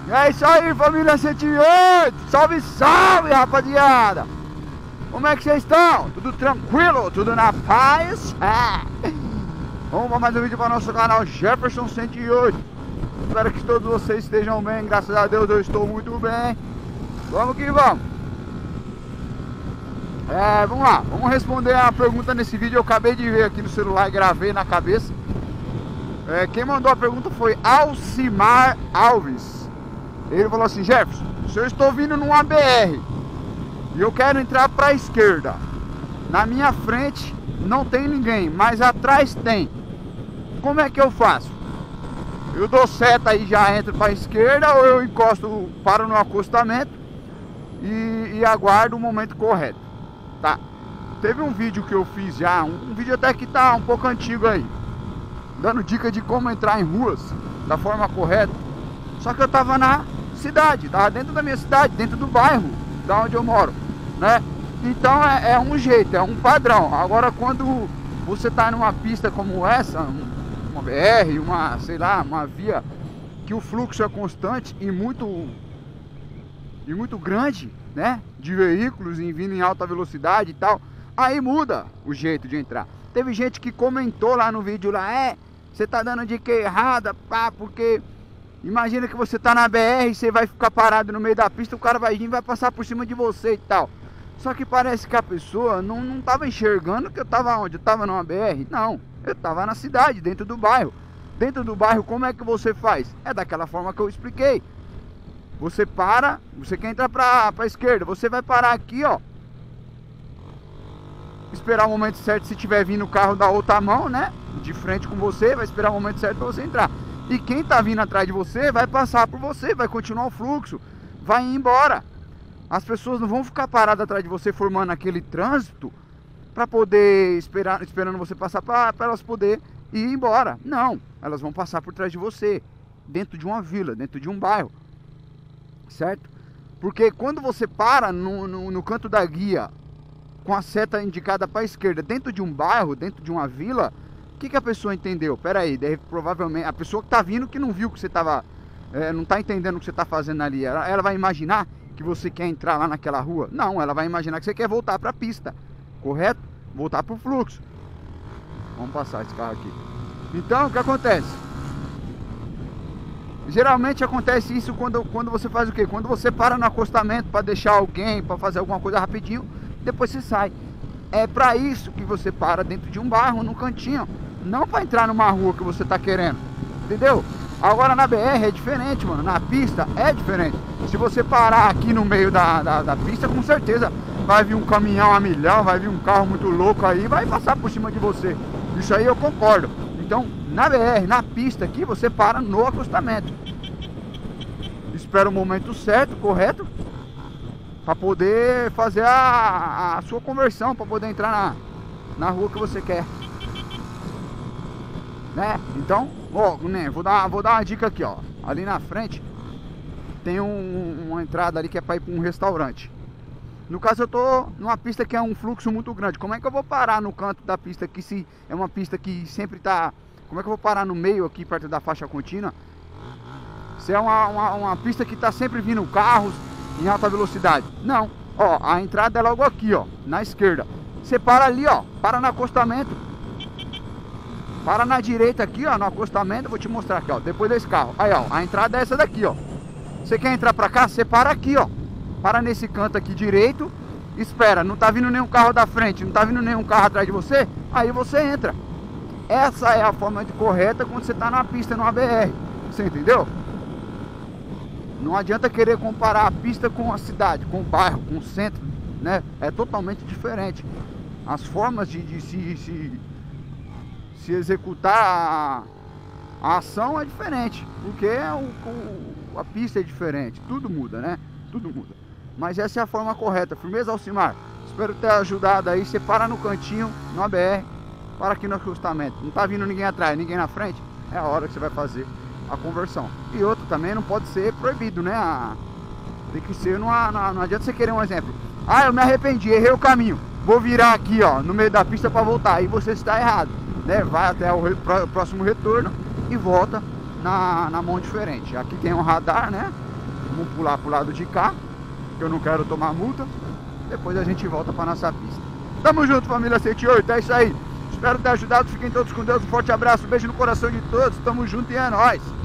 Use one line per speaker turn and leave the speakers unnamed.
É isso aí, família 108! Salve, salve, rapaziada! Como é que vocês estão? Tudo tranquilo? Tudo na paz? Vamos para mais um vídeo para o nosso canal Jefferson 108. Espero que todos vocês estejam bem, graças a Deus eu estou muito bem. Vamos que vamos! Vamos lá, vamos responder a pergunta nesse vídeo. Eu acabei de ver aqui no celular e gravei na cabeça. Quem mandou a pergunta foi Alcimar Alves. Ele falou assim: Jefferson, se eu estou vindo numa BR e eu quero entrar para a esquerda, na minha frente não tem ninguém, mas atrás tem, como é que eu faço? Eu dou seta e já entro para a esquerda, ou eu encosto, paro no acostamento e aguardo o momento correto? Tá, teve um vídeo que eu fiz já, um vídeo até que tá um pouco antigo aí, dando dica de como entrar em ruas da forma correta. Só que eu tava na cidade, tava dentro da minha cidade, dentro do bairro da onde eu moro, né? Então é um jeito, é um padrão. Agora quando você tá numa pista como essa, uma BR, uma, sei lá, uma via que o fluxo é constante e muito grande, né? De veículos vindo em alta velocidade e tal, aí muda o jeito de entrar. Teve gente que comentou lá no vídeo lá, você tá dando dica errada, pá, porque imagina que você tá na BR e você vai ficar parado no meio da pista, o cara vai vir e vai passar por cima de você e tal. Só que parece que a pessoa não tava enxergando que eu tava onde? Eu tava numa BR? Não, eu tava na cidade, dentro do bairro. Dentro do bairro, como é que você faz? É daquela forma que eu expliquei. Você para, você quer entrar pra esquerda, você vai parar aqui, ó. Esperar o momento certo, se tiver vindo o carro da outra mão, né? De frente com você, vai esperar o momento certo pra você entrar. E quem tá vindo atrás de você vai passar por você, vai continuar o fluxo, vai ir embora. As pessoas não vão ficar paradas atrás de você formando aquele trânsito para poder esperando você passar para elas poder ir embora. Não, elas vão passar por trás de você, dentro de uma vila, dentro de um bairro, certo? Porque quando você para no canto da guia com a seta indicada para a esquerda, dentro de um bairro, dentro de uma vila, o que a pessoa entendeu? Pera aí, provavelmente a pessoa que tá vindo, que não viu que você tava, não tá entendendo o que você tá fazendo ali, ela vai imaginar que você quer entrar lá naquela rua? Não, ela vai imaginar que você quer voltar para a pista, correto? Voltar para o fluxo. Vamos passar esse carro aqui. Então, o que acontece? Geralmente acontece isso quando você faz o quê? Quando você para no acostamento para deixar alguém, para fazer alguma coisa rapidinho, depois você sai. É para isso que você para dentro de um bairro, num cantinho, não para entrar numa rua que você tá querendo, entendeu? Agora na BR é diferente, mano, na pista é diferente. Se você parar aqui no meio da pista, com certeza vai vir um caminhão a milhão, vai vir um carro muito louco aí, vai passar por cima de você. Isso aí eu concordo. Então, na BR, na pista aqui, você para no acostamento. Espera o momento certo, correto? Para poder fazer a sua conversão, para poder entrar na rua que você quer, né? Então, ó, né, vou dar uma dica aqui, ó. Ali na frente tem uma entrada ali que é para ir para um restaurante. No caso eu tô numa pista que é um fluxo muito grande. Como é que eu vou parar no canto da pista aqui, se é uma pista que sempre tá... Como é que eu vou parar no meio aqui, perto da faixa contínua? Se é uma pista que tá sempre vindo carros em alta velocidade. Não, ó, a entrada é logo aqui, ó, na esquerda. Você para ali, ó, para no acostamento. Para na direita aqui, ó, no acostamento. Vou te mostrar aqui, ó, depois desse carro. Aí, ó, a entrada é essa daqui, ó. Você quer entrar pra cá? Você para aqui, ó. Para nesse canto aqui direito. Espera, não tá vindo nenhum carro da frente, não tá vindo nenhum carro atrás de você. Aí você entra. Essa é a forma correta quando você tá na pista, numa BR. Você entendeu? Não adianta querer comparar a pista com a cidade, com o bairro, com o centro, né? É totalmente diferente. As formas de se executar a ação é diferente, porque a pista é diferente, tudo muda, né? Tudo muda. Mas essa é a forma correta. Firmeza, Alcimar? Espero ter ajudado aí. Você para no cantinho, na BR, para aqui no acostamento. Não tá vindo ninguém atrás, ninguém na frente, é a hora que você vai fazer a conversão. E outro também não pode ser proibido, né? Tem que ser, não adianta você querer um exemplo. Eu me arrependi, errei o caminho, vou virar aqui, ó, no meio da pista para voltar. Aí você está errado, né? Vai até o próximo retorno e volta na mão diferente. Aqui tem um radar, né? Vamos pular pro lado de cá, que eu não quero tomar multa. Depois a gente volta pra nossa pista. Tamo junto, família 108, é isso aí. Espero ter ajudado, fiquem todos com Deus, um forte abraço, um beijo no coração de todos. Tamo junto e é nóis.